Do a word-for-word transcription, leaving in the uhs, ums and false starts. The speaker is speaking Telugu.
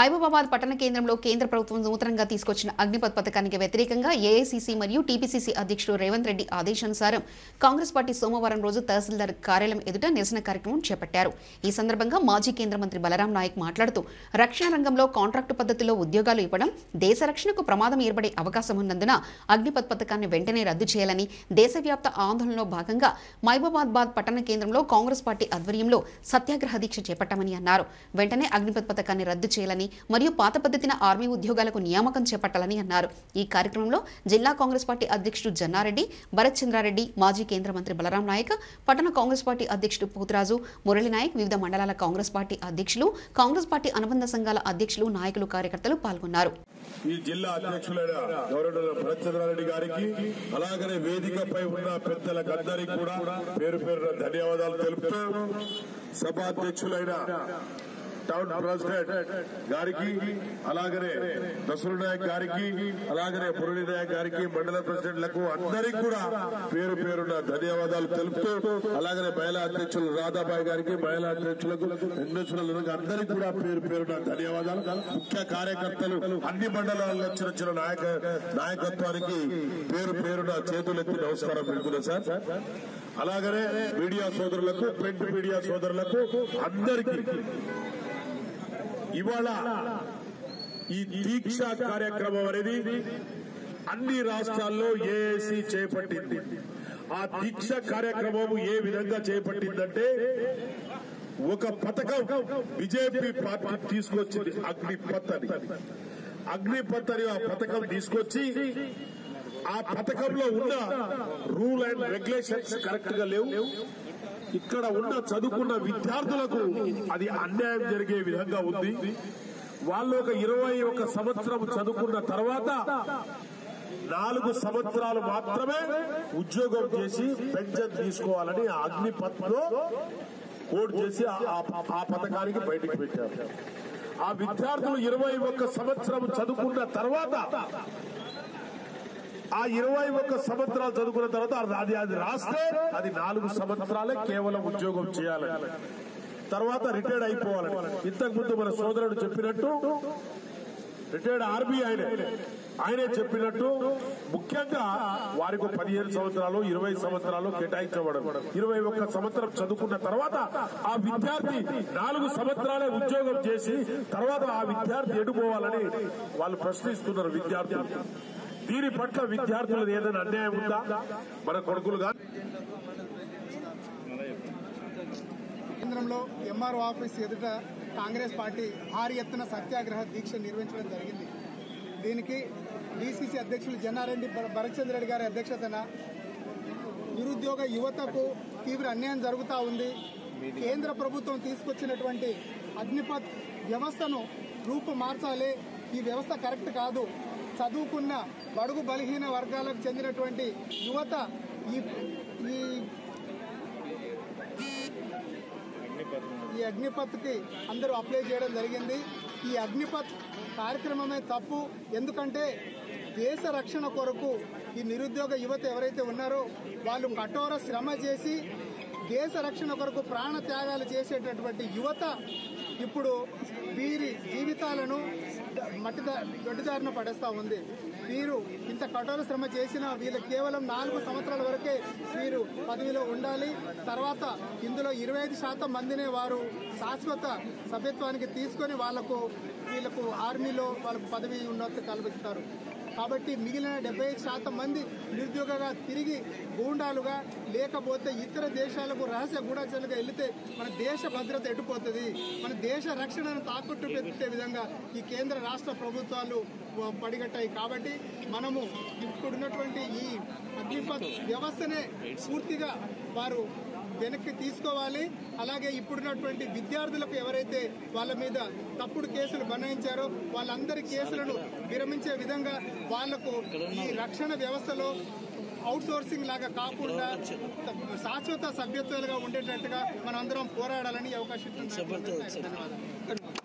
మహబూబాబాద్ పట్టణ కేంద్రంలో కేంద్ర ప్రభుత్వం నూతనంగా తీసుకొచ్చిన అగ్నిపథ్ పథకానికి వ్యతిరేకంగా ఏఐసీసీ మరియు టీపీసీసీ అధ్యక్షుడు రేవంత్ రెడ్డి ఆదేశానుసారం కాంగ్రెస్ పార్టీ సోమవారం రోజు తహసీల్దార్ కార్యాలయం ఎదుట నిరసన కార్యక్రమం చేపట్టారు. ఈ సందర్భంగా మాజీ కేంద్ర మంత్రి బలరాం నాయక్ మాట్లాడుతూ రక్షణ రంగంలో కాంట్రాక్టు పద్ధతిలో ఉద్యోగాలు ఇవ్వడం దేశ రక్షణకు ప్రమాదం ఏర్పడే అవకాశం ఉన్నందున అగ్నిపథ్ పథకాన్ని వెంటనే రద్దు చేయాలని దేశవ్యాప్త ఆందోళనలో భాగంగా మహబూబాబాద్ పట్టణ కేంద్రంలో కాంగ్రెస్ పార్టీ ఆధ్వర్యంలో సత్యాగ్రహ దీక్ష చేపట్టామని అన్నారు. వెంటనే అగ్నిపథ్ పథకాన్ని రద్దు చేయాలని మరియు పాత పద్ధతిన ఆర్మీ ఉద్యోగాలకు నియామకం చేపట్టాలని అన్నారు. ఈ కార్యక్రమంలో జిల్లా కాంగ్రెస్ పార్టీ అధ్యక్షుడు జన్నారెడ్డి, భరత్ చంద్రారెడ్డి, మాజీ కేంద్ర మంత్రి బలరాం నాయక్, పట్టణ కాంగ్రెస్ పార్టీ అధ్యక్షుడు పోతురాజు, మురళి నాయక్, వివిధ మండలాల కాంగ్రెస్ పార్టీ అధ్యక్షులు, కాంగ్రెస్ పార్టీ అనుబంధ సంఘాల అధ్యక్షులు, నాయకులు, కార్యకర్తలు పాల్గొన్నారు. ఈ జిల్లా అధ్యక్షులైన గౌరవ భరత్ చంద్రారెడ్డి గారికి అలాగనే వేదికపై ఉన్న పెద్దలకందరికీ కూడా పేరు పేరున ధన్యవాదాలు తెలుపుతూ సభాధ్యక్షులైన టౌన్ ప్రెసిడెంట్ గారికి అలాగనే నసరు నాయక్ గారికి అలాగనే మురళి నాయక్ గారికి మండల ప్రెసిడెంట్లకు అందరికీ కూడా పేరు పేరున ధన్యవాదాలు తెలుపుతూ అలాగనే మహిళా అధ్యక్షులు రాధాబాయి గారికి మహిళా అధ్యక్షులకు వెంకటేశ్వరులకు అందరికీ కూడా పేరు పేరున ధన్యవాదాలు. ముఖ్య కార్యకర్తలు అన్ని మండలాల్లో వచ్చిన చిన్న నాయక నాయకత్వానికి పేరు పేరున చేతులెత్తి నమస్కారం పెడుతున్నా సార్. అలాగనే మీడియా సోదరులకు ప్రింట్ మీడియా సోదరులకు అందరికీ ఇవాళ ఈ దీక్ష కార్యక్రమం అనేది అన్ని రాష్ట్రాల్లో ఏఐసీ చేపట్టింది. ఆ దీక్ష కార్యక్రమం ఏ విధంగా చేపట్టిందంటే ఒక పథకం బీజేపీ పార్టీ తీసుకొచ్చింది అగ్నిపథ్ అని. అగ్నిపథ్ అని ఆ పథకం తీసుకొచ్చి ఆ పథకంలో ఉన్న రూల్ అండ్ రెగ్యులేషన్స్ కరెక్ట్ గా లేవు. ఇక్కడ ఉన్న చదువుకున్న విద్యార్థులకు అది అన్యాయం జరిగే విధంగా ఉంది. వాళ్ళు ఒక ఇరవై ఒక సంవత్సరం చదువుకున్న తర్వాత నాలుగు సంవత్సరాలు మాత్రమే ఉద్యోగం చేసి పెన్షన్ తీసుకోవాలని అగ్నిపథ్ లో కోడ్ చేసి ఆ పథకానికి బయటకు పెట్టారు. ఆ విద్యార్థులు ఇరవై ఒక్క సంవత్సరం చదువుకున్న తర్వాత ఆ ఇరవై ఒక్క సంవత్సరాలు చదువుకున్న తర్వాత అది అది రాస్తే అది నాలుగు సంవత్సరాలే కేవలం ఉద్యోగం చేయాలి, తర్వాత రిటైర్డ్ అయిపోవాలని. ఇంతకు ముందు మన సోదరుడు చెప్పినట్టు రిటైర్డ్ ఆర్మీ ఆయనే ఆయనే చెప్పినట్టు ముఖ్యంగా వారికి పదిహేను సంవత్సరాలు ఇరవై సంవత్సరాలు కేటాయించబడడం. ఇరవై ఒక్క సంవత్సరం చదువుకున్న తర్వాత ఆ విద్యార్థి నాలుగు సంవత్సరాలే ఉద్యోగం చేసి తర్వాత ఆ విద్యార్థి ఎడుపోవాలని వాళ్ళు ప్రశ్నిస్తున్నారు విద్యార్థులు. దీని పట్ల విద్యార్థులకు ఏదైనా అన్యాయం ఉందా? మన కొడుకులుగా కేంద్రంలో ఎంఆర్ఓ ఆఫీస్ ఎదుట కాంగ్రెస్ పార్టీ భారీ ఎత్తున సత్యాగ్రహ దీక్ష నిర్వహించడం జరిగింది. దీనికి డీసీసీ అధ్యక్షులు జన్నారెడ్డి, భరత్ చంద్రారెడ్డి గారి అధ్యక్షతన నిరుద్యోగ యువతకు తీవ్ర అన్యాయం జరుగుతూ ఉంది. కేంద్ర ప్రభుత్వం తీసుకొచ్చినటువంటి అగ్నిపథ్ వ్యవస్థను రూపు మార్చాలి. ఈ వ్యవస్థ కరెక్ట్ కాదు. చదువుకున్న బడుగు బలహీన వర్గాలకు చెందినటువంటి యువత ఈ ఈ అగ్నిపథ్కి అందరూ అప్లై చేయడం జరిగింది. ఈ అగ్నిపథ్ కార్యక్రమమే తప్పు. ఎందుకంటే దేశ రక్షణ కొరకు ఈ నిరుద్యోగ యువత ఎవరైతే ఉన్నారో వాళ్ళు కఠోర శ్రమ చేసి దేశ రక్షణ కొరకు ప్రాణ త్యాగాలు చేసేటటువంటి యువత ఇప్పుడు వీరి జీవితాలను మట్టి దొడ్డిదారిన పడేస్తూ ఉంది. వీరు ఇంత కఠోర శ్రమ చేసిన వీళ్ళు కేవలం నాలుగు సంవత్సరాల వరకే వీరు పదవిలో ఉండాలి. తర్వాత ఇందులో ఇరవై ఐదు శాతం మందినే వారు శాశ్వత సభ్యత్వానికి తీసుకొని వాళ్లకు వీళ్లకు ఆర్మీలో వాళ్ళకు పదవి ఉన్నతి కల్పిస్తారు. కాబట్టి మిగిలిన డెబ్బై ఐదు శాతం మంది నిరుద్యోగంగా తిరిగి గూండాలుగా లేకపోతే ఇతర దేశాలకు రహస్య గూఢాచారులుగా వెళితే మన దేశ భద్రత ఎటుపోతుంది. మన దేశ రక్షణను తాకట్టు పెట్టే విధంగా ఈ కేంద్ర రాష్ట్ర ప్రభుత్వాలు పడిగట్టాయి. కాబట్టి మనము ఇప్పుడున్నటువంటి ఈ అగ్నిపథ్ వ్యవస్థనే పూర్తిగా వారు వెనక్కి తీసుకోవాలి. అలాగే ఇప్పుడున్నటువంటి విద్యార్థులకు ఎవరైతే వాళ్ళ మీద తప్పుడు కేసులు బనాయించారో వాళ్ళందరి కేసులను విరమించే విధంగా వాళ్లకు ఈ రక్షణ వ్యవస్థలో అవుట్ సోర్సింగ్ లాగా కాకుండా శాశ్వత సభ్యత్వాలుగా ఉండేటట్టుగా మనం అందరం పోరాడాలని అవకాశం.